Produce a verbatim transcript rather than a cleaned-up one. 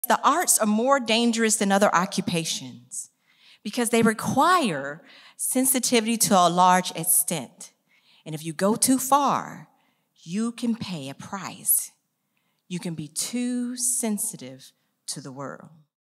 The arts are more dangerous than other occupations because they require sensitivity to a large extent. And if you go too far, you can pay a price. You can be too sensitive to the world.